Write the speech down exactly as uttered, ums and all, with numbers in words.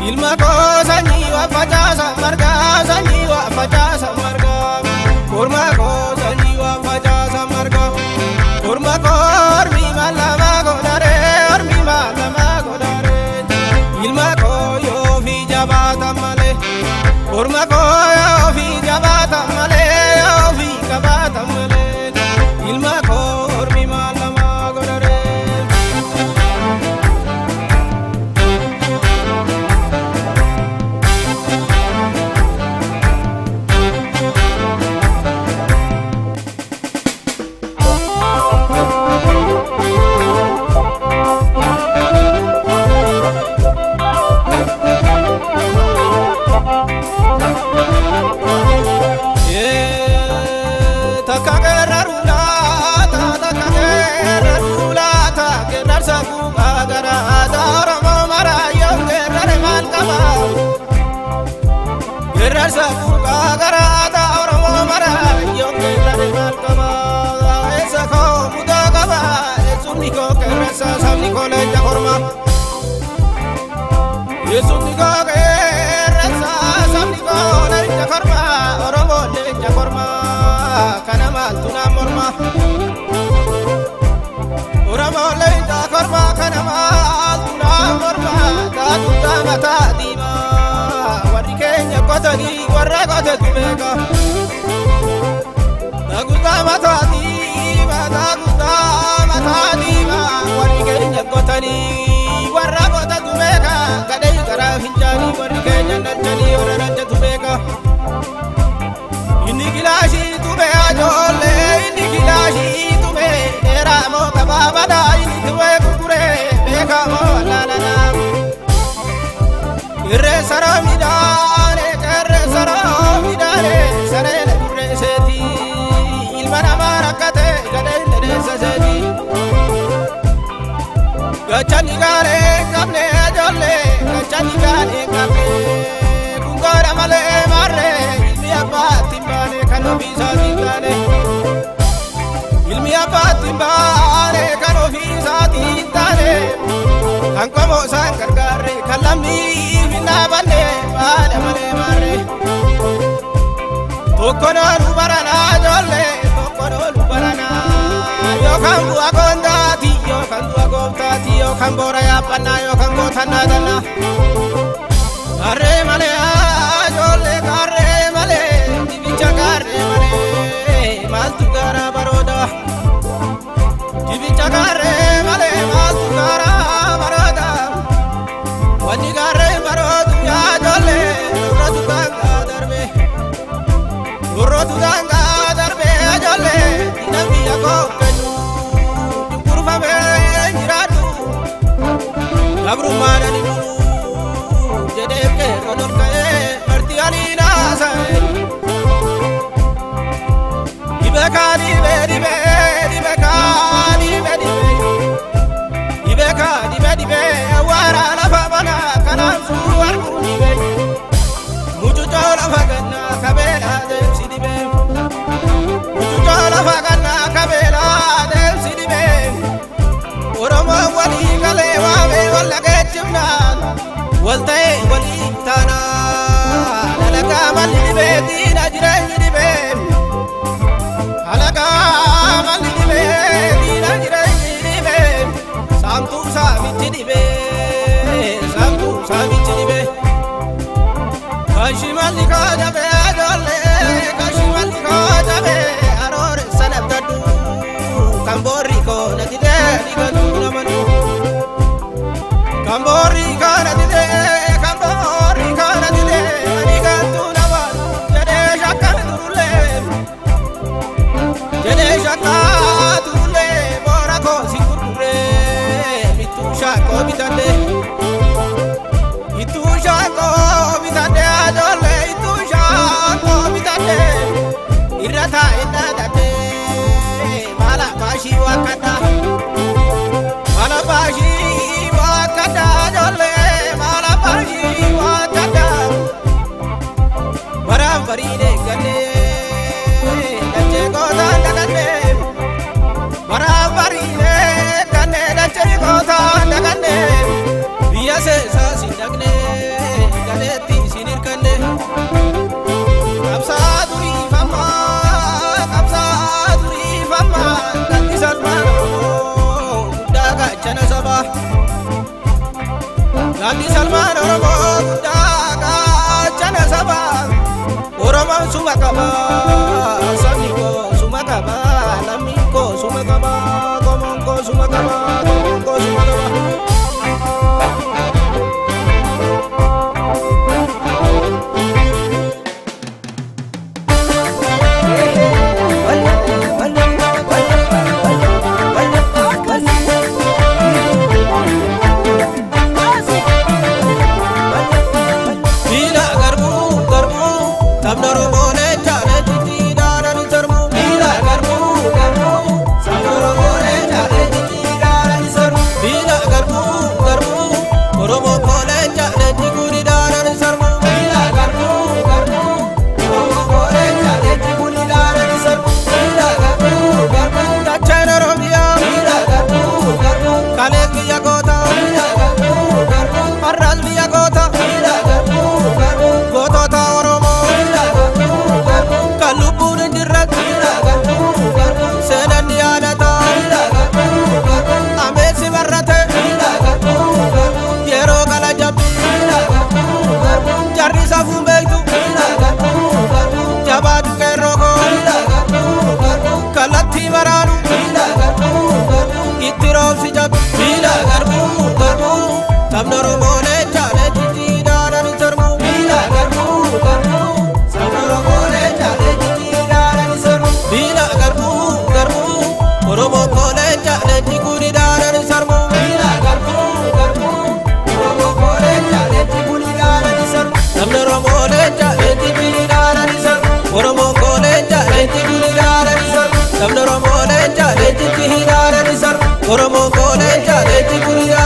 ilma koosanii waa facaasa margaa sanii waa facaasa margaa korma koosanii waa facaasa margaa korma kormi malama godare ormi malama godare ilma kooyoo fi jabaata male korma kooyoo fi jabaata male yoo fi kabaata male ilma kormi malama godare. Sabu kagarata oromo mara yonge lare malkama esa ko muda kaba esuni ko kerasa samni ko le jakorma esuni ko kerasa samni ko le jakorma oromo le jakorma kana mal tuna morma oromo le jakorma kana mal tuna morma ta tuna mata dima warikenya kotani warra kotatu beka taguta matati mataguta matati ma warikenya kotani warra kotatu beka kadai kara hinjani warikenya nanjani ora nanjatu beka inni gilashi tube ajole inni gilashi tube era mo kababada inni tube kukure beka mo lalana irre saramidane karre saramidane sarele kurre seti ilmana marakate gadende seti gachani gare kamne ajolle gachani gare kamne kungara male marre ilmi abati bane kano bisa dingane ilmi abati bane kano bisa dingane angkomo sangargare kalami nabane bale male mare tokono lubarana jolle tokono lubarana yo kambu agonda ti yo kambu agonda ti yo kambora ya panna yo kambo thana dana arre male jolle karre male dibicha karre male maltu gara baroda dibicha karre male maltu gara baroda wani garre baroda ya jolle rotu danga darbe rotu danga darbe jolle dinami ko kenu kurva be jiradu abru marani mulu jede ke kodor kae marti ali na sai ibekani be dibe dibekani be dibe ibekani be dibe wara la bana kana suwar kunibe muju jola fagana kabela de sidibe muju jola fagana kabela de sidibe oromo wali kale wa be wala kechna waltai wali tana alaka mali be dina jire dibe alaka mali be dina jire dibe santu sa vidibe santu sa vidibe kashimali ka jabe ajolle kashimali ka jabe arore sanabdadu kambori ko nadide digadu namanu kambori ka nadide kambori ka nadide digadu namanu jede shakka turule jede shakka turule bora ko sikurure mitu shakko bitande itu shakko bitande ajolle itu shakko ilmaan Oromoo guddaa jana saba Oromoon suma qaba sabni koo suma qaba lammiin koo suma qaba qomoon koo suma qaba qomoon koo suma qaba. Oromo kone jale tikuri